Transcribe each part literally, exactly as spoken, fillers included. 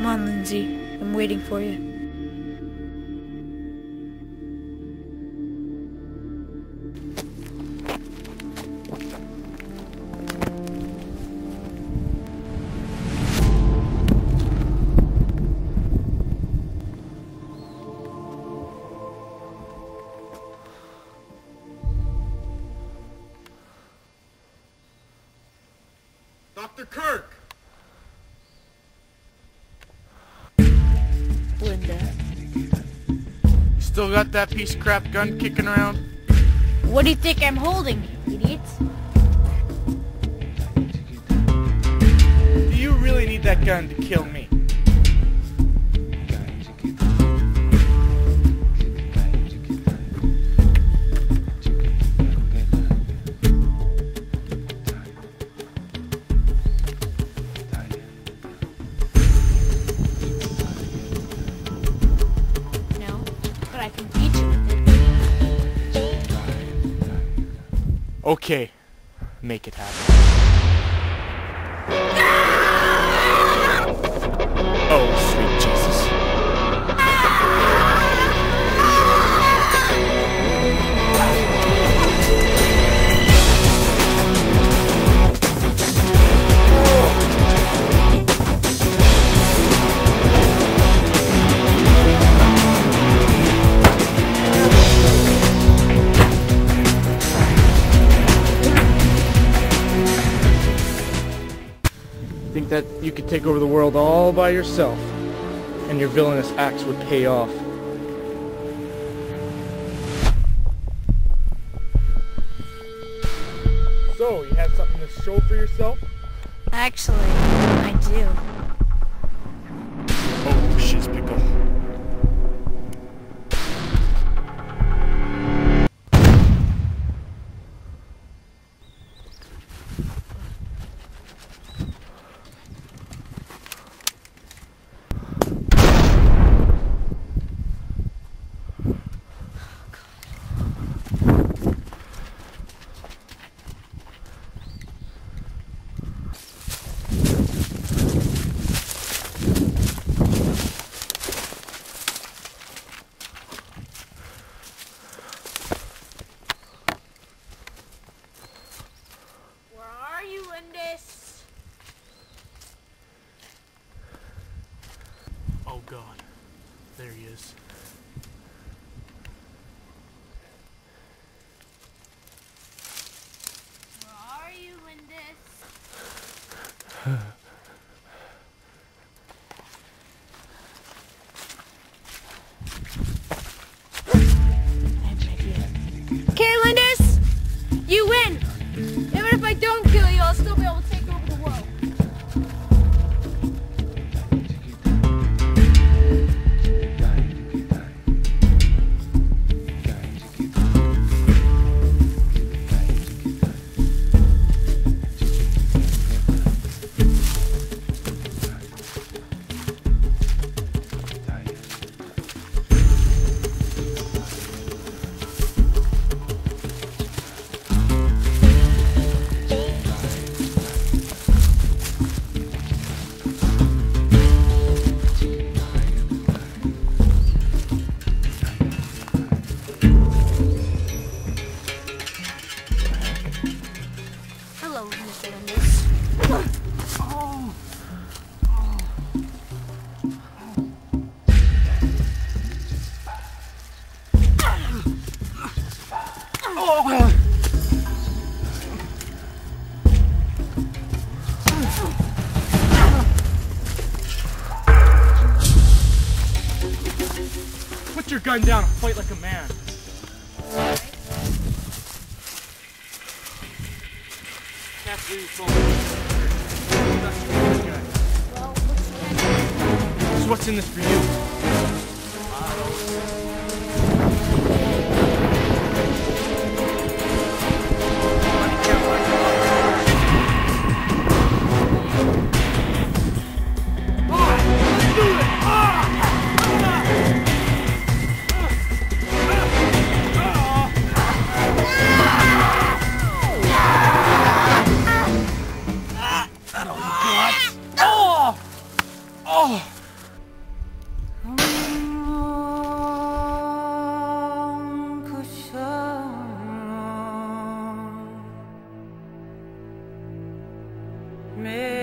Come on, Lindsay. I'm waiting for you. Doctor Kirk! Linda. You still got that piece of crap gun kicking around? What do you think I'm holding, you idiot? Do you really need that gun to kill me? I can beat you with it. Okay, make it happen. Oh, sweet Jesus. Think that you could take over the world all by yourself, and your villainous acts would pay off. So, you have something to show for yourself? Actually, I do. Oh, shiz pickle. Oh God, there he is. Where are you, Lindis? Okay, Lindis, you win. Even if I don't kill you, I'll still be able to take over the world. Hello, Mister Lindis. Oh. Oh. Put your gun down and fight like a man. Can't believe it's only Well, what's the end? So what's in this for you? Oh!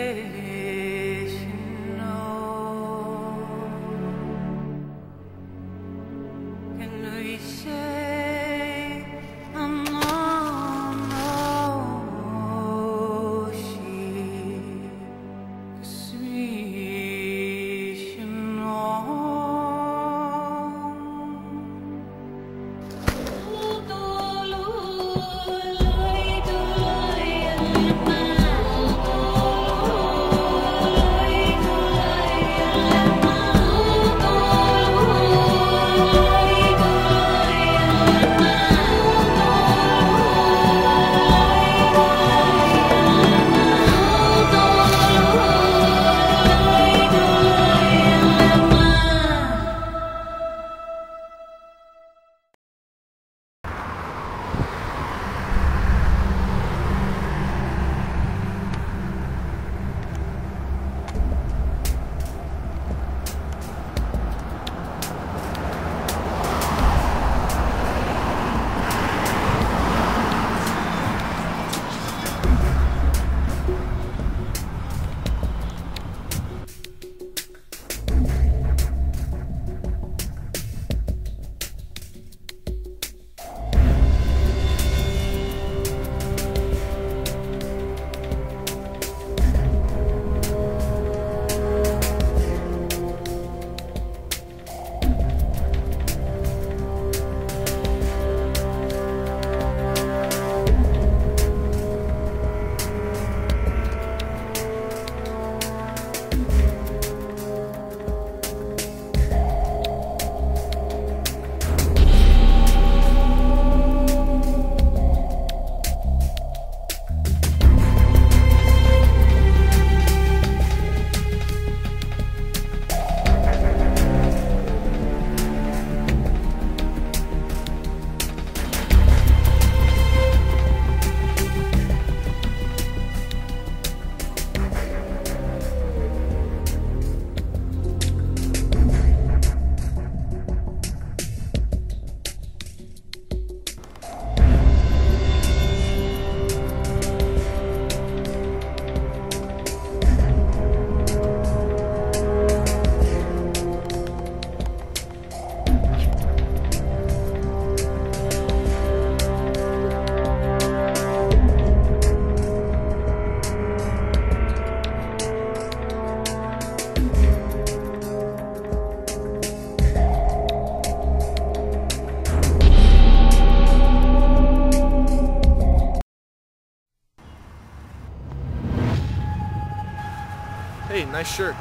Hey, nice shirt.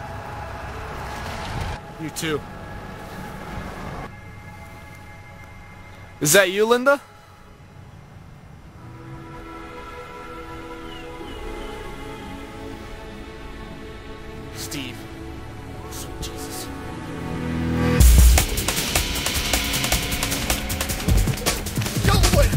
You too. Is that you, Linda? Steve. Sweet Jesus. Get out of the way!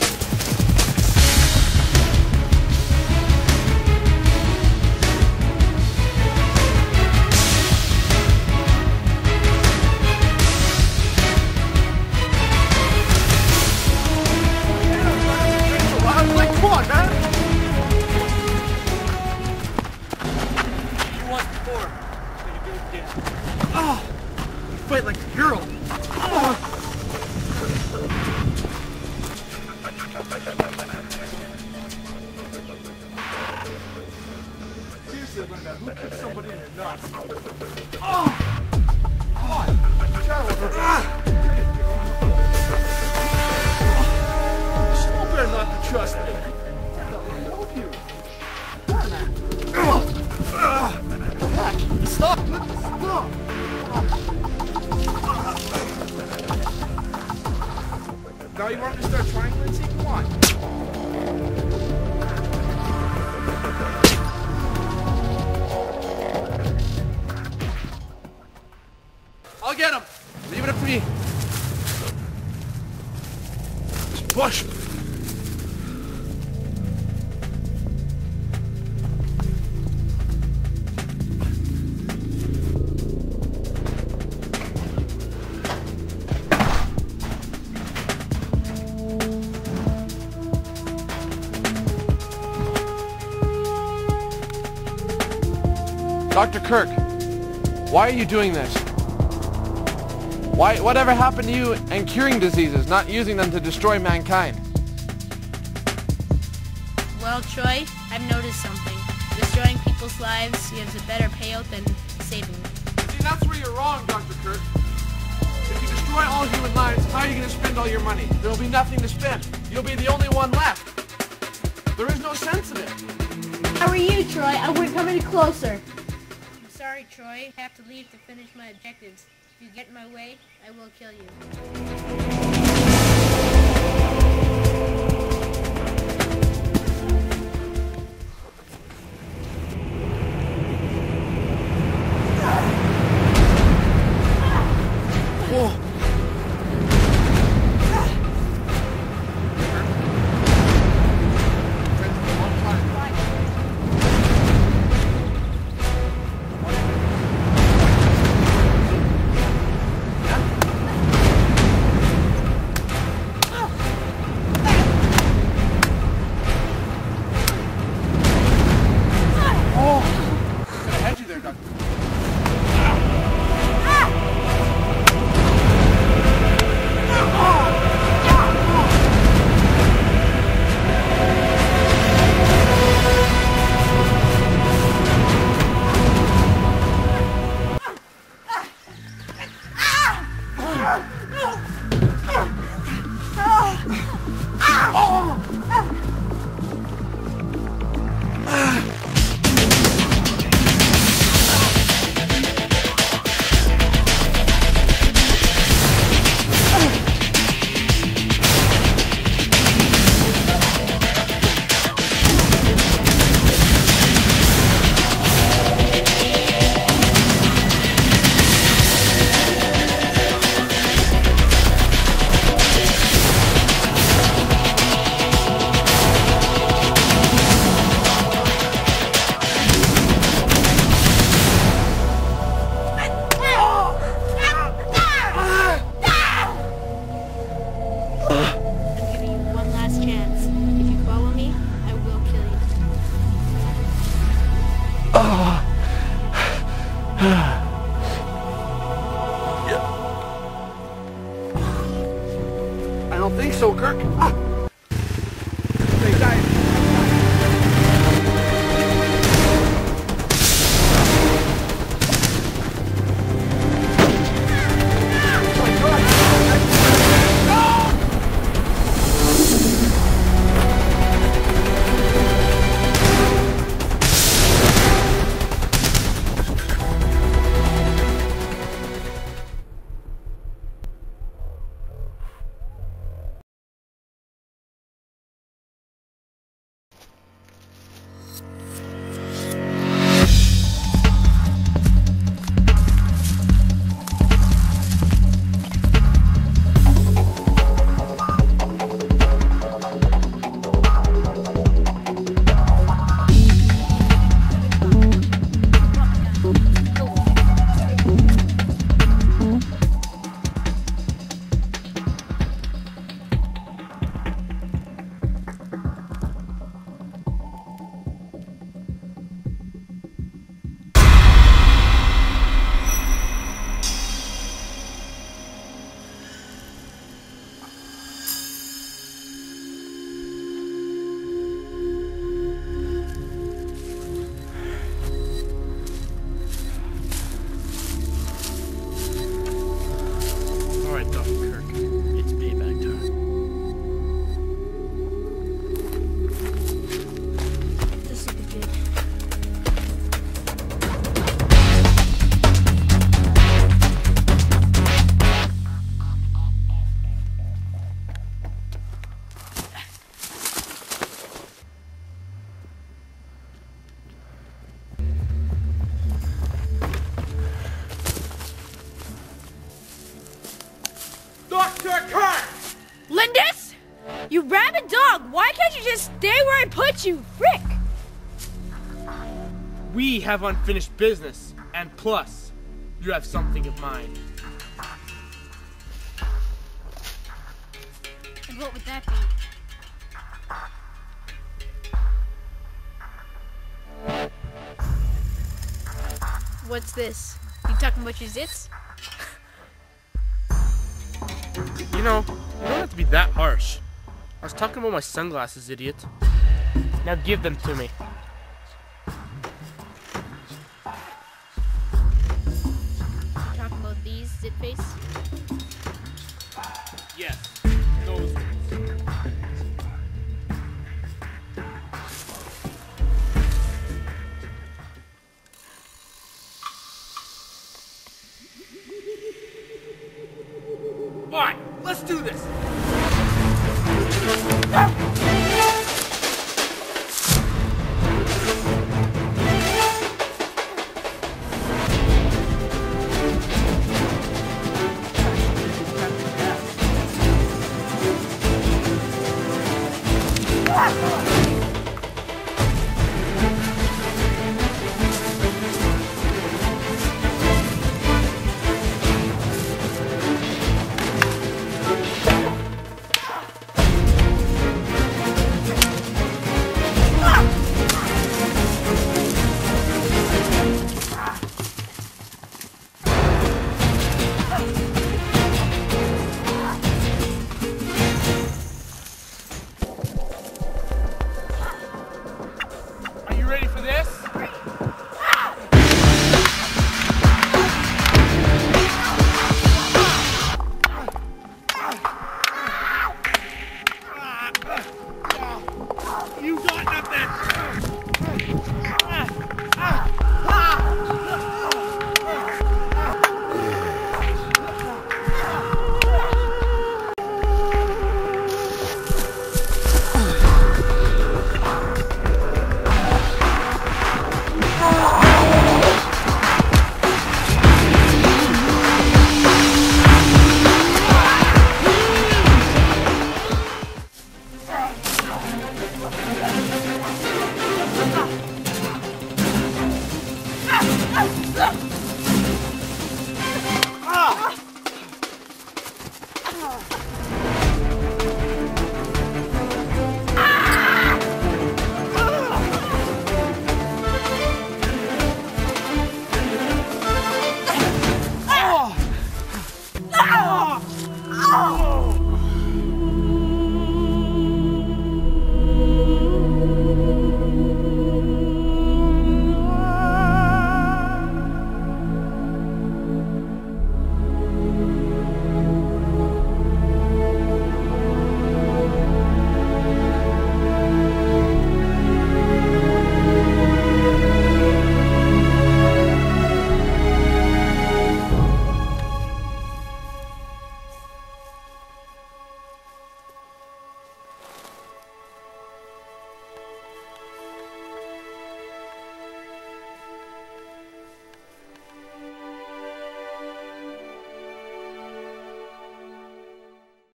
Oh, you fight like a girl. Oh. Seriously, Linda, who kicked somebody in your nuts? Oh, oh, ah. You better not to trust me. I'll help you. Stop! Stop! Now you want me to start trying, Lindsay? Come on. I'll get him. Leave it up to me. Just push. Doctor Kirk, why are you doing this? Why, whatever happened to you and curing diseases, not using them to destroy mankind? Well, Troy, I've noticed something. Destroying people's lives gives a better payout than saving them. See, that's where you're wrong, Doctor Kirk. If you destroy all human lives, how are you going to spend all your money? There will be nothing to spend. You'll be the only one left. There is no sense in it. How are you, Troy? I wouldn't come any closer. I'm sorry, Troy. I have to leave to finish my objectives. If you get in my way, I will kill you. I don't think so, Kirk. Ah. They died. Doctor Kirk! Lindis? You rabid dog, why can't you just stay where I put you? Frick! We have unfinished business, and plus, you have something of mine. And what would that be? What's this? You talking about your zits? You know, you don't have to be that harsh. I was talking about my sunglasses, idiot. Now give them to me. You talking about these, zit face? Yes, those ones. Alright, let's do this! Ready for this? You got nothing! Ah!